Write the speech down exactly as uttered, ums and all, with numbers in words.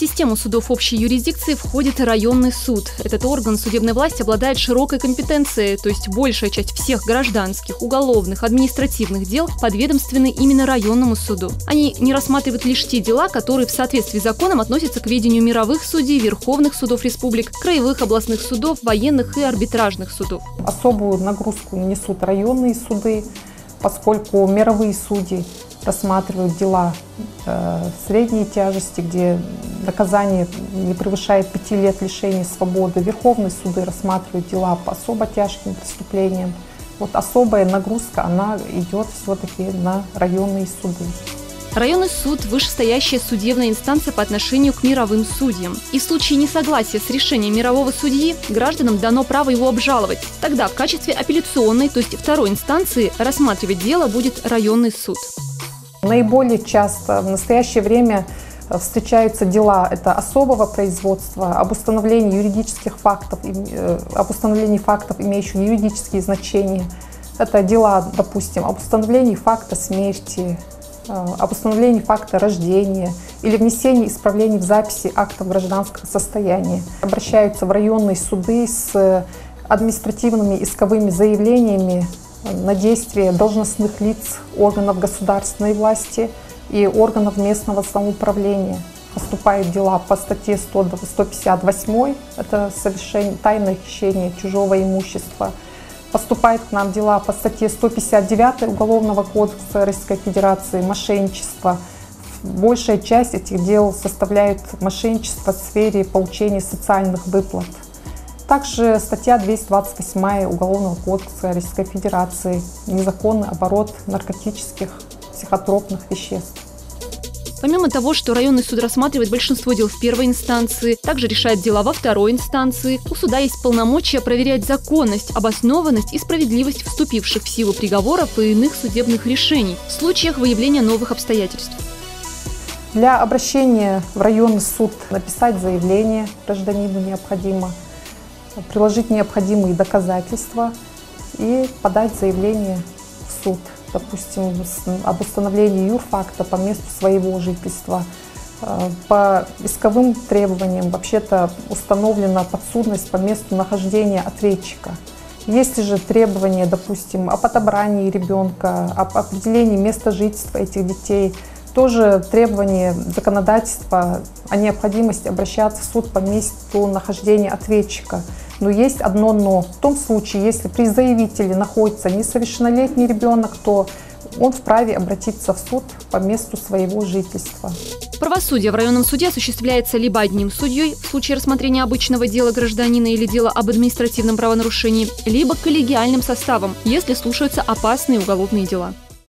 систему судов общей юрисдикции входит районный суд. Этот орган судебной власти обладает широкой компетенцией, то есть большая часть всех гражданских, уголовных, административных дел подведомственны именно районному суду. Они не рассматривают лишь те дела, которые в соответствии с законом относятся к ведению мировых судей, верховных судов республик, краевых областных судов, военных и арбитражных судов. Особую нагрузку несут районные суды, поскольку мировые судьи рассматривают дела э, средней тяжести, где наказание не превышает пяти лет лишения свободы. Верховные суды рассматривают дела по особо тяжким преступлениям. Вот особая нагрузка, она идет все-таки на районные суды. Районный суд – вышестоящая судебная инстанция по отношению к мировым судьям. И в случае несогласия с решением мирового судьи гражданам дано право его обжаловать. Тогда в качестве апелляционной, то есть второй инстанции, рассматривать дело будет районный суд. Наиболее часто в настоящее время встречаются дела это особого производства, об установлении юридических фактов, об установлении фактов, имеющих юридические значения. Это дела, допустим, об установлении факта смерти, об установлении факта рождения или внесении исправлений в записи актов гражданского состояния. Обращаются в районные суды с административными исковыми заявлениями на действия должностных лиц органов государственной власти и органов местного самоуправления. Поступают дела по статье сто пятьдесят восемь, это совершение, тайное хищение чужого имущества. Поступают к нам дела по статье сто пятьдесят девять Уголовного кодекса Российской Федерации «Мошенничество». Большая часть этих дел составляет мошенничество в сфере получения социальных выплат. Также статья двести двадцать восемь Уголовного кодекса Российской Федерации «Незаконный оборот наркотических психотропных веществ». Помимо того, что районный суд рассматривает большинство дел в первой инстанции, также решает дела во второй инстанции, у суда есть полномочия проверять законность, обоснованность и справедливость вступивших в силу приговоров и иных судебных решений в случаях выявления новых обстоятельств. Для обращения в районный суд написать заявление гражданину необходимо, приложить необходимые доказательства и подать заявление в суд. Допустим, об установлении юрфакта по месту своего жительства. По исковым требованиям вообще-то установлена подсудность по месту нахождения ответчика. Если же требования, допустим, об отобрании ребенка, об определении места жительства этих детей, тоже требования законодательства о необходимости обращаться в суд по месту нахождения ответчика. Но есть одно «но». В том случае, если при заявителе находится несовершеннолетний ребенок, то он вправе обратиться в суд по месту своего жительства. Правосудие в районном суде осуществляется либо одним судьей в случае рассмотрения обычного дела гражданина или дела об административном правонарушении, либо коллегиальным составом, если слушаются опасные уголовные дела.